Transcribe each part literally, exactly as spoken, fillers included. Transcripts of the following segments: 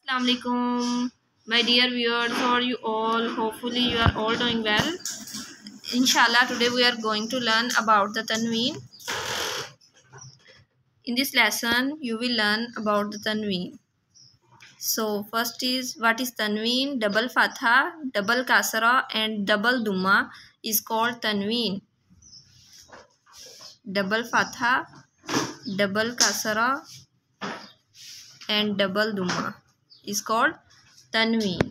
Assalamualaikum, my dear viewers, how are you all? Hopefully you are all doing well. Inshallah, today we are going to learn about the tanween. In this lesson, you will learn about the tanween. So first is, what is tanween? Double fatha, double kasra and double duma is called tanween. Double fatha, double kasra and double duma is called tanween.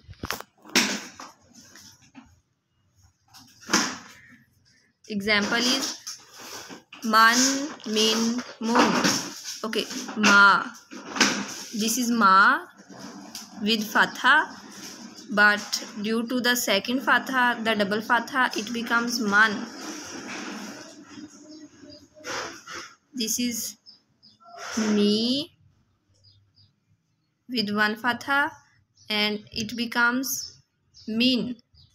Example is man, min, mun. Okay, ma. This is ma with fatha, but due to the second fatha, the double fatha, it becomes man. This is mi with one fatha and it becomes min.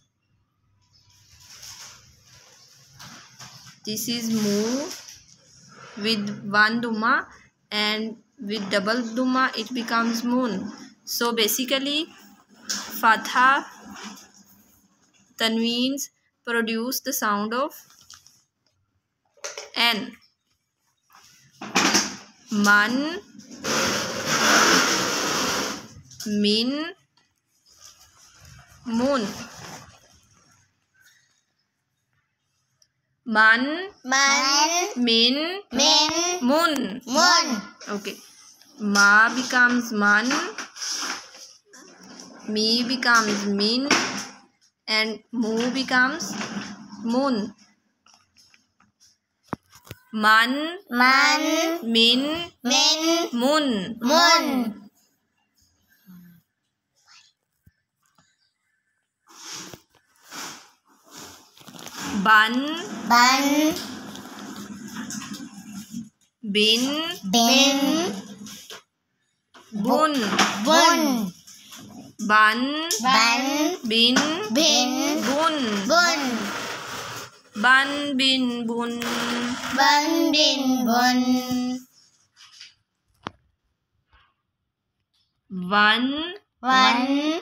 This is mu with one duma and with double duma it becomes mun. So basically fatha tanweens produce the sound of n. Man, min, mun. Man, Man, min, min, mun. mun. Okay. Ma becomes man, mi becomes min, and mu becomes mun. Man, Man, min, min, mun. mun. Ban, Ban, bin, bin, bun. bun. Ban, Ban, bin, bin, bun. bun. Ban, bin, bun. Ban, bin, bun. One, One,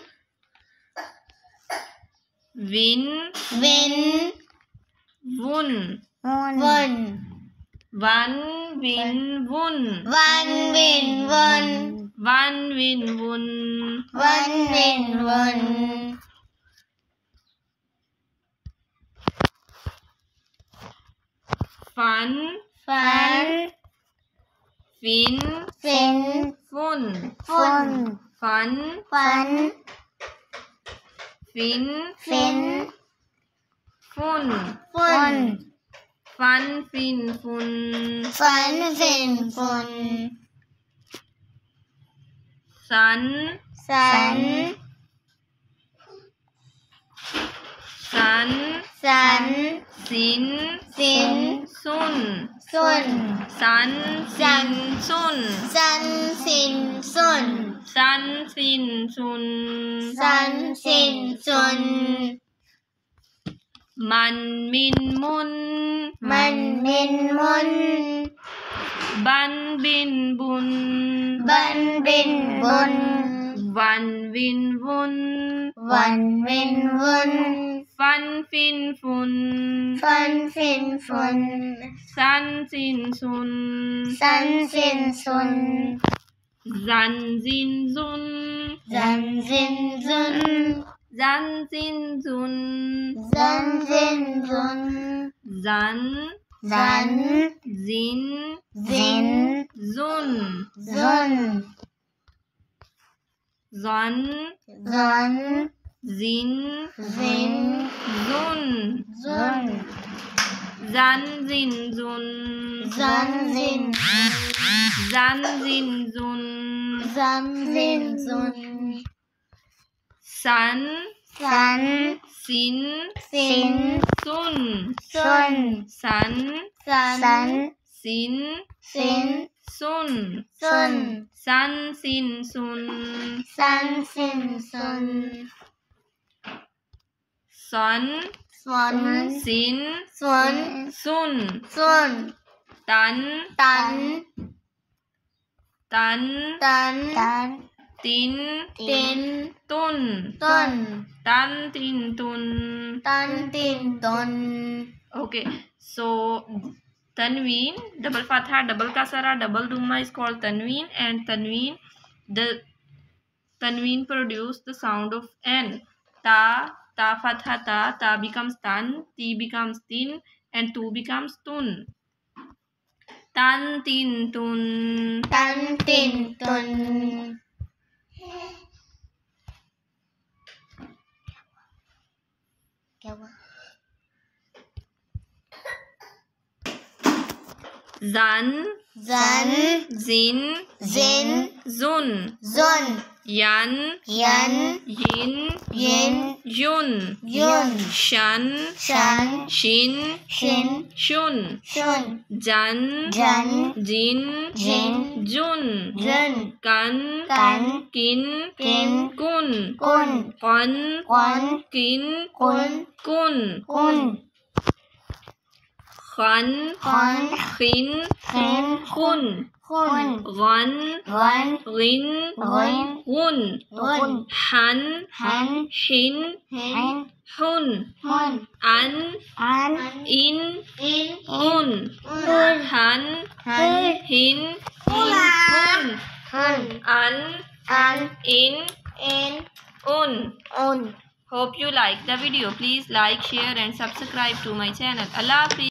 win, win, wun. one. One, win, wun. One, win, one. One, win, wun. One, win, one. Fun, Fun, fin, fin, fun. fun. Fun, Fun, fin, fin, fun. fun. Fun, fin, fun. Fun, fin, fun. Sun, Sun, sun, sun, sin, sin, sun. sun. Sun, sin, sun. Sun, sin, sun. Sun, sin, sun. Sun, sin, sun. Man, min, mun. Man, min, mun. Ban, bin, bun. Bun, bin, bun. One, win, wun. One, win, one. Fun, fin, fun. Fun, fin, fun. Sun, sin, sun. Sun, sin, sun. Zan, zin, zun. Zan, zin, zun. Zan, zin, zun. Zan, zin, zun. Zan, Zan, zin, zin, zun. zun. Zan, Zun, zin, zin, zun. zun. Zan, zin, zun. Zan, zin, Zan, zin, zun. zan, zin, zun. Sun, Sun, sin, sin, sun. sun. Sun, Sun, sin, sin, sun. sun. Sun, sin, sun. Sun, sin, sun. Sun, Sun, sin, sun, sun. sun. Tan, Tan, tan, tan, tan. tin, tin, tun, tun, tan, tin, tun. tan, tin, tun. Okay, so tanween, double fatha, double kasara, double dhamma is called tanween, and tanween, the tanween produce the sound of n. Ta, ta fatha ta, ta becomes tan, ti becomes tin, and tu becomes tun. Tan, tin, tun. Tan, tin, tun. क्या हुआ? Zan, Zan, zin, zin, zun. zun, Yan, yan, yin, yin, yun. yun, Shan, shan, shin, shin, shun. shun, Jan, jan, jin, jin, jun. jun, Kan, kan, kin, kin, kun. kun, Kon, kon, kin, kun, kun. kun, Khan, khan, khin, khin, kun. kun, Wan, wan, rin, rin, hun. run, Han, han, hin, hin, hun. hun, An, an, in, in, un. un, Han, han, hin, hun. hun, An, an, in, in, un. un. Hope you like the video. Please like, share and subscribe to my channel. Allah Hafiz.